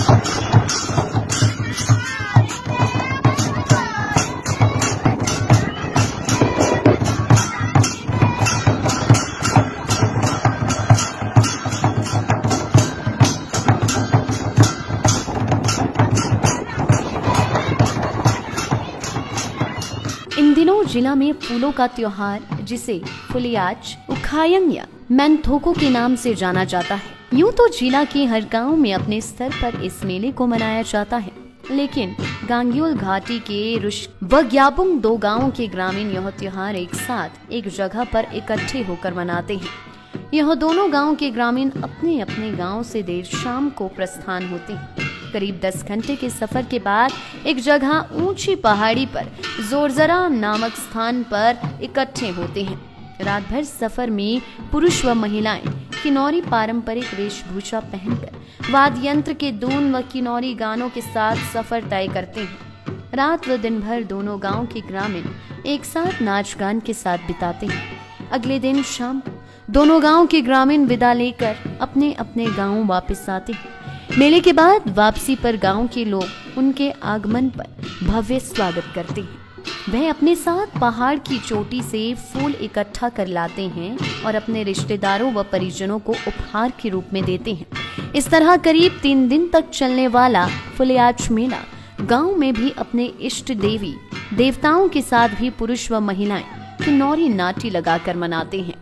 इन दिनों जिला में फूलों का त्योहार, जिसे फुलियाच, उखायंग या मैनथोको के नाम से जाना जाता है। यूं तो जिला के हर गांव में अपने स्तर पर इस मेले को मनाया जाता है, लेकिन गांग्योल घाटी के रुश व ग्याबुंग दो गांवों के ग्रामीण यह त्योहार एक साथ एक जगह पर इकट्ठे होकर मनाते हैं। यह दोनों गांव के ग्रामीण अपने अपने गांव से देर शाम को प्रस्थान होते हैं। करीब 10 घंटे के सफर के बाद एक जगह ऊंची पहाड़ी पर जोरजरा नामक स्थान पर इकट्ठे होते हैं। रात भर सफर में पुरुष व महिलाएं किन्नौरी पारंपरिक वेशभूषा पहनकर वाद्य यंत्र के धुन व किन्नौरी गानों के साथ सफर तय करते हैं। रात व दिन भर दोनों गांव के ग्रामीण एक साथ नाच गान के साथ बिताते हैं। अगले दिन शाम दोनों गांव के ग्रामीण विदा लेकर अपने अपने गांव वापस आते हैं। मेले के बाद वापसी पर गांव के लोग उनके आगमन पर भव्य स्वागत करते हैं। वह अपने साथ पहाड़ की चोटी से फूल इकट्ठा कर लाते हैं और अपने रिश्तेदारों व परिजनों को उपहार के रूप में देते हैं। इस तरह करीब 3 दिन तक चलने वाला फुलियाच मेला गांव में भी अपने इष्ट देवी देवताओं के साथ भी पुरुष व महिलाएं किन्नौरी नाटी लगाकर मनाते हैं।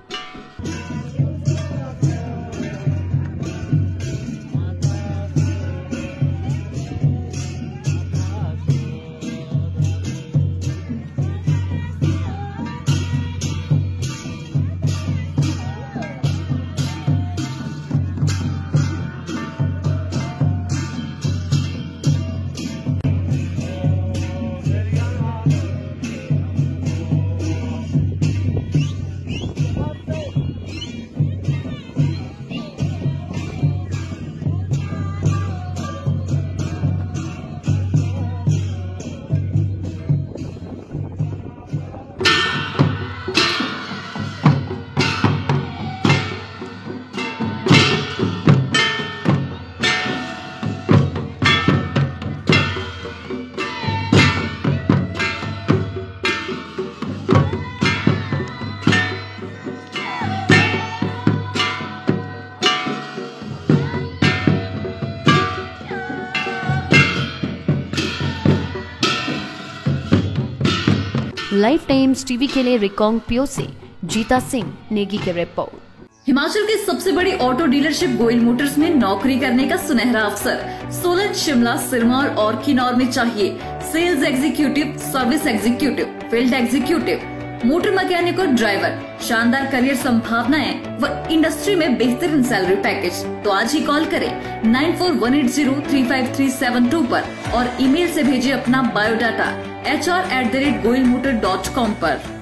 लाइफ टाइम्स टीवी के लिए रिकांगपियो से जीता सिंह नेगी की रिपोर्ट। हिमाचल की सबसे बड़ी ऑटो डीलरशिप गोयल मोटर्स में नौकरी करने का सुनहरा अवसर सोलन, शिमला, सिरमौर और किन्नौर में चाहिए sales executive, service executive, field executive, motor mechanic और ड्राइवर। शानदार करियर संभावनाएं व इंडस्ट्री में बेहतरीन सैलरी पैकेज। तो आज ही कॉल करें 9418035372 पर और ईमेल से भेजिए अपना बायोडाटा hr@goyalmotor.com पर।